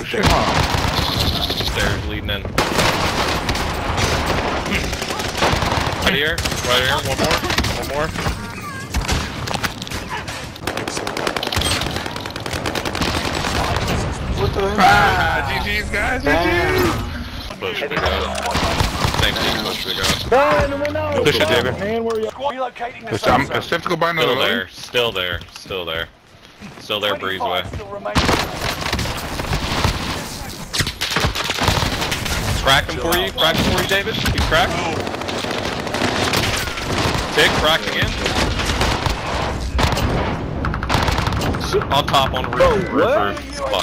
shit. Stairs leading in. Right here. Right here. One more. One more. What the hell? GG's guys. GG's. Push it, go. Same team. Push it, go. Push it, David. Relocating the I'm zone. skeptical by Still another there. Still there. Still there. Still there. Breezeway. 25 still remaining. Cracking for you. Cracking for you, David. You cracked. Tick. Cracked again. On top on roof. Fuck.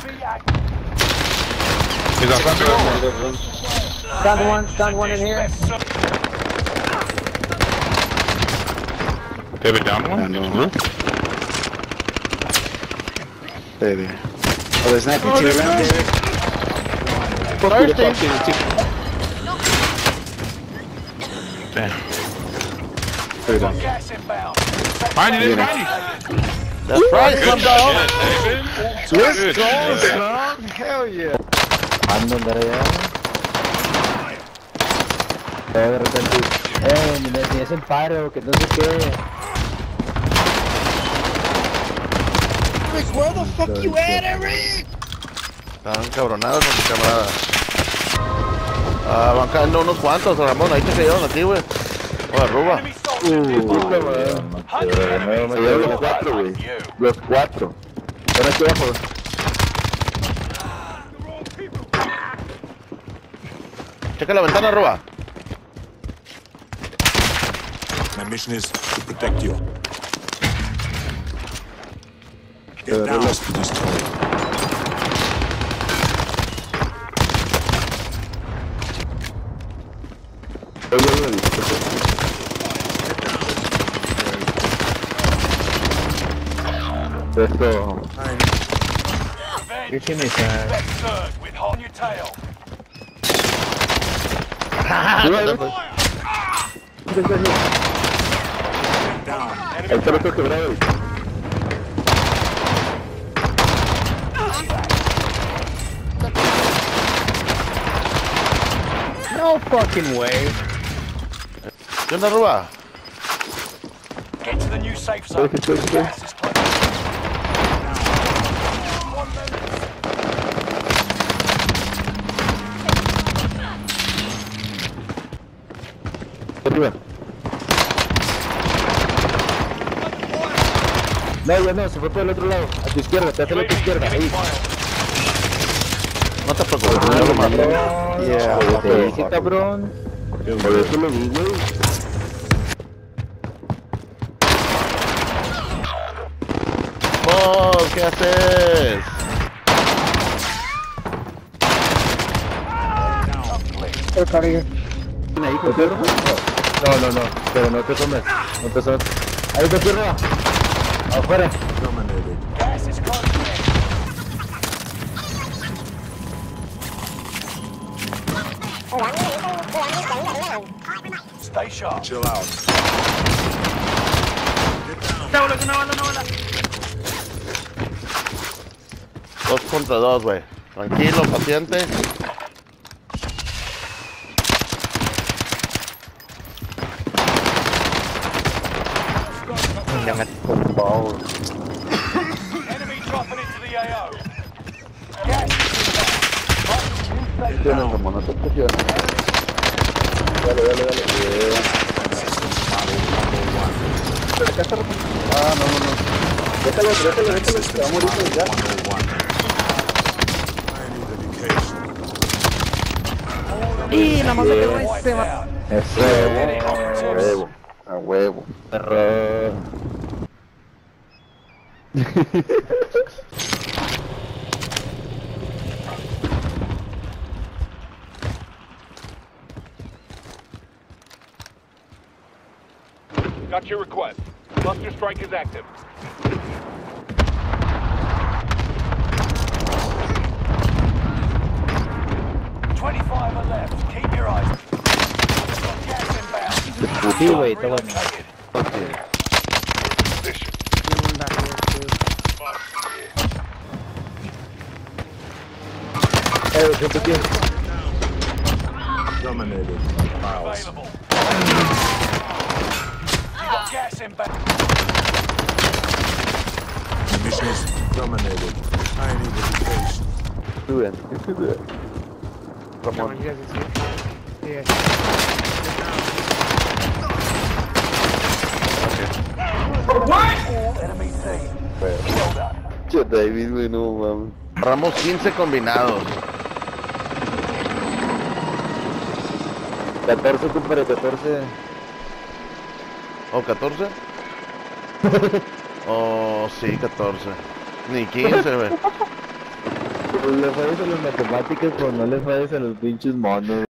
He's outside the door. Stunned one in here. David down one. Baby. Oh, there's not two around there. Damn. There we go. Gas inbound. Behind you, David. Behind you. That's right, Good come down. shit, David. Let's go, son. Hell yeah. Ando andar allá. De repente, me tienes el paro, que no sé qué. Rick, where the fuck you at, Eric? Están cabronados con mis camaradas. Van cayendo unos cuantos, Ramón. Ahí te cayeron a ti, güey. O arruba. Enemy soldiers. Hunting enemy. Los cuatro, güey. Los cuatro. Ahora aquí abajo. Checa la ventana, arruba. My mission is to protect you. Get down to this turret. Esto. ¿Qué tienes? Best third with hot on your tail. Ahí está el otro quebrado. No fucking way. ¿Qué onda, arruba? Get to the new safe zone. Gas is close. Arriba. No, ya no, se fue por el otro lado. A tu izquierda, te hace a tu izquierda. Ahí. No te preocupes, no lo mato. Yeah, Sí, cabrón. por eso lo vi, güey. Vos, ¿qué haces? Ahí, ¿te cierro? No, pero no te tomes. No te tomes. Ahí te cierro. Afuera. Gas is close. Stay sharp. Chill out. Dos contra dos, güey. Tranquilo, paciente. Enemy dropping into the AO. Gas is inbound. Tienes como no te presiones. Dale. Ah, no. Déjalo. Se va a morir ya. I need education. Y nada más me quedó Wiped ese. out. Eso. A huevo. Error. Got your request. Cluster strike is active. $25 are left. Keep your eyes. Gas inbound. Sí, güey, está bueno. Relocated. Position. Gente aquí. Dominated. Miles. Available. You got gas inbound. My mission is dominated. I need education. Suben. Ramón. Enemy team. Well done. Che, David, güey, no mames. Agarramos 15 combinados. 14, compadre, 14. ¿O 14? Oh, sí, 14. Ni 15, güey. Pues le falles a las matemáticas, pero no le falles a los pinches monos.